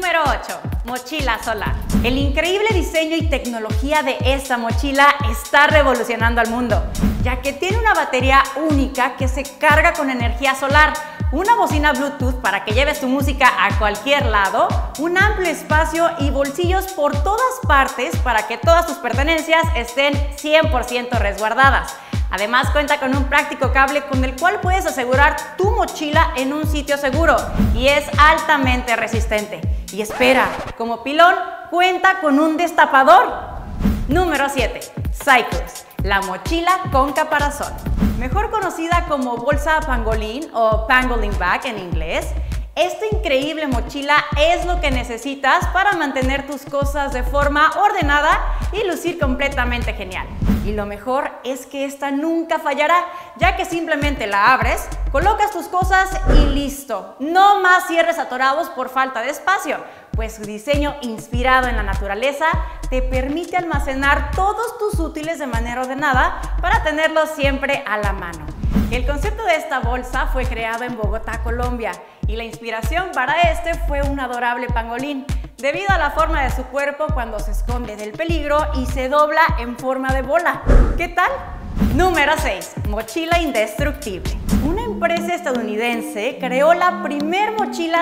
Número 8. Mochila solar. El increíble diseño y tecnología de esta mochila está revolucionando al mundo, ya que tiene una batería única que se carga con energía solar, una bocina Bluetooth para que lleves tu música a cualquier lado, un amplio espacio y bolsillos por todas partes para que todas tus pertenencias estén 100% resguardadas. Además, cuenta con un práctico cable con el cual puedes asegurar tu mochila en un sitio seguro y es altamente resistente. Y espera, como pilón, cuenta con un destapador. Número 7. Cyclus, la mochila con caparazón. Mejor conocida como bolsa pangolín o pangolin bag en inglés, esta increíble mochila es lo que necesitas para mantener tus cosas de forma ordenada y lucir completamente genial. Y lo mejor es que esta nunca fallará, ya que simplemente la abres, colocas tus cosas y listo. No más cierres atorados por falta de espacio, pues su diseño inspirado en la naturaleza te permite almacenar todos tus útiles de manera ordenada para tenerlos siempre a la mano. El concepto de esta bolsa fue creado en Bogotá, Colombia, y la inspiración para este fue un adorable pangolín, debido a la forma de su cuerpo cuando se esconde del peligro y se dobla en forma de bola. ¿Qué tal? Número 6. Mochila indestructible. Una empresa estadounidense creó la primer mochila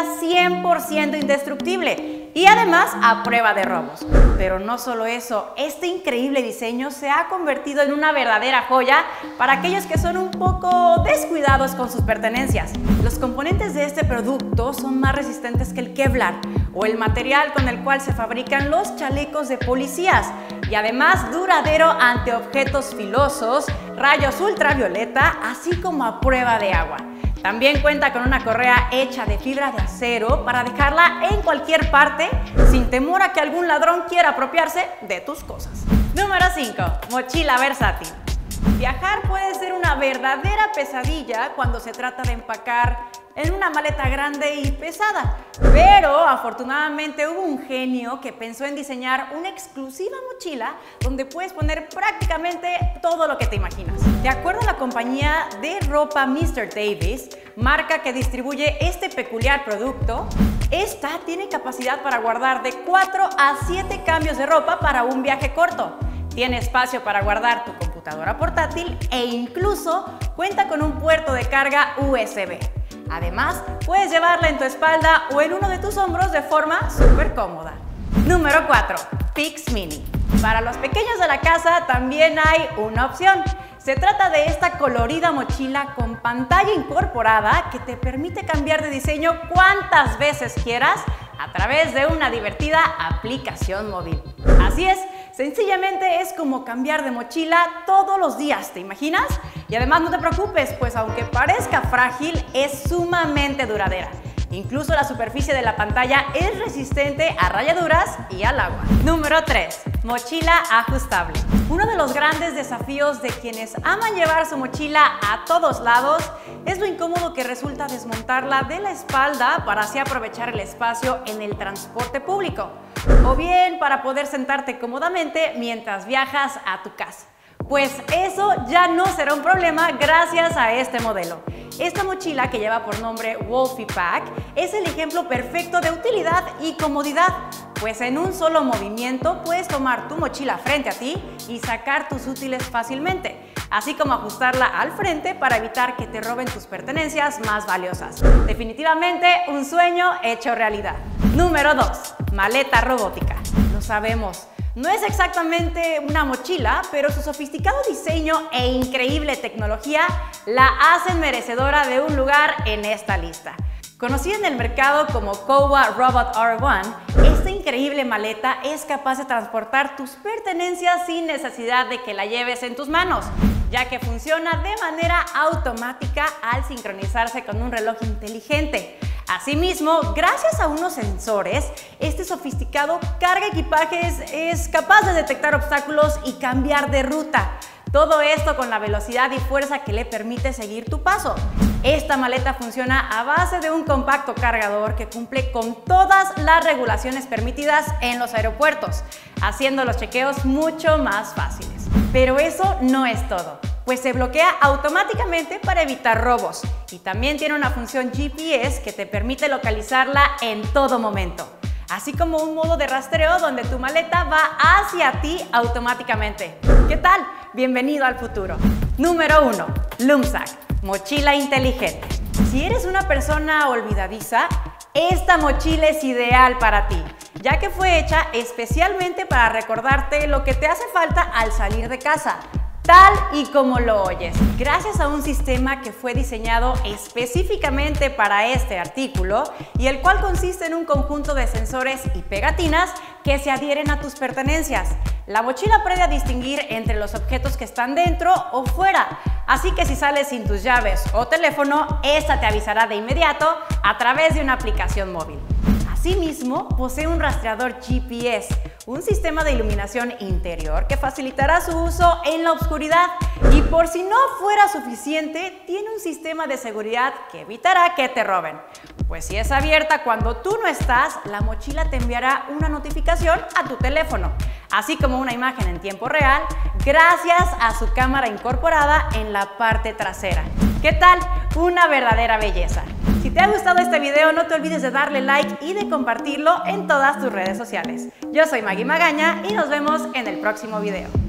100% indestructible y además a prueba de robos. Pero no solo eso, este increíble diseño se ha convertido en una verdadera joya para aquellos que son un poco descuidados con sus pertenencias. Los componentes de este producto son más resistentes que el Kevlar o el material con el cual se fabrican los chalecos de policías y además duradero ante objetos filosos, rayos ultravioleta, así como a prueba de agua. También cuenta con una correa hecha de fibra de acero para dejarla en cualquier parte sin temor a que algún ladrón quiera apropiarse de tus cosas. Número 5. Mochila versátil. Viajar puede ser una verdadera pesadilla cuando se trata de empacar en una maleta grande y pesada, pero afortunadamente hubo un genio que pensó en diseñar una exclusiva mochila donde puedes poner prácticamente todo lo que te imaginas. De acuerdo a la compañía de ropa Mr. Davis, marca que distribuye este peculiar producto, esta tiene capacidad para guardar de 4 a 7 cambios de ropa para un viaje corto. Tiene espacio para guardar tu computadora portátil e incluso cuenta con un puerto de carga USB. Además, puedes llevarla en tu espalda o en uno de tus hombros de forma súper cómoda. Número 4. Pix Mini. Para los pequeños de la casa también hay una opción. Se trata de esta colorida mochila con pantalla incorporada que te permite cambiar de diseño cuantas veces quieras a través de una divertida aplicación móvil. Así es, sencillamente es como cambiar de mochila todos los días, ¿te imaginas? Y además no te preocupes, pues aunque parezca frágil, es sumamente duradera. Incluso la superficie de la pantalla es resistente a rayaduras y al agua. Número 3. Mochila ajustable. Uno de los grandes desafíos de quienes aman llevar su mochila a todos lados es lo incómodo que resulta desmontarla de la espalda para así aprovechar el espacio en el transporte público o bien para poder sentarte cómodamente mientras viajas a tu casa. Pues eso ya no será un problema gracias a este modelo. Esta mochila, que lleva por nombre Wolfie Pack, es el ejemplo perfecto de utilidad y comodidad, pues en un solo movimiento puedes tomar tu mochila frente a ti y sacar tus útiles fácilmente, así como ajustarla al frente para evitar que te roben tus pertenencias más valiosas. Definitivamente un sueño hecho realidad. Número 2. Maleta robótica. Lo sabemos. No es exactamente una mochila, pero su sofisticado diseño e increíble tecnología la hacen merecedora de un lugar en esta lista. Conocida en el mercado como Kowa Robot R1, esta increíble maleta es capaz de transportar tus pertenencias sin necesidad de que la lleves en tus manos, ya que funciona de manera automática al sincronizarse con un reloj inteligente. Asimismo, gracias a unos sensores, este sofisticado carga equipajes es capaz de detectar obstáculos y cambiar de ruta. Todo esto con la velocidad y fuerza que le permite seguir tu paso. Esta maleta funciona a base de un compacto cargador que cumple con todas las regulaciones permitidas en los aeropuertos, haciendo los chequeos mucho más fáciles. Pero eso no es todo, pues se bloquea automáticamente para evitar robos y también tiene una función GPS que te permite localizarla en todo momento. así como un modo de rastreo donde tu maleta va hacia ti automáticamente. ¿Qué tal? Bienvenido al futuro. Número 1. Lumsac, mochila inteligente. Si eres una persona olvidadiza, esta mochila es ideal para ti, ya que fue hecha especialmente para recordarte lo que te hace falta al salir de casa, tal y como lo oyes. Gracias a un sistema que fue diseñado específicamente para este artículo y el cual consiste en un conjunto de sensores y pegatinas que se adhieren a tus pertenencias. La mochila aprende a distinguir entre los objetos que están dentro o fuera, así que si sales sin tus llaves o teléfono, esta te avisará de inmediato a través de una aplicación móvil. Asimismo, posee un rastreador GPS, un sistema de iluminación interior que facilitará su uso en la oscuridad y por si no fuera suficiente, tiene un sistema de seguridad que evitará que te roben. Pues si es abierta cuando tú no estás, la mochila te enviará una notificación a tu teléfono, así como una imagen en tiempo real gracias a su cámara incorporada en la parte trasera. ¿Qué tal? Una verdadera belleza. Si te ha gustado este video, no te olvides de darle like y de compartirlo en todas tus redes sociales. Yo soy Maggie Magaña y nos vemos en el próximo video.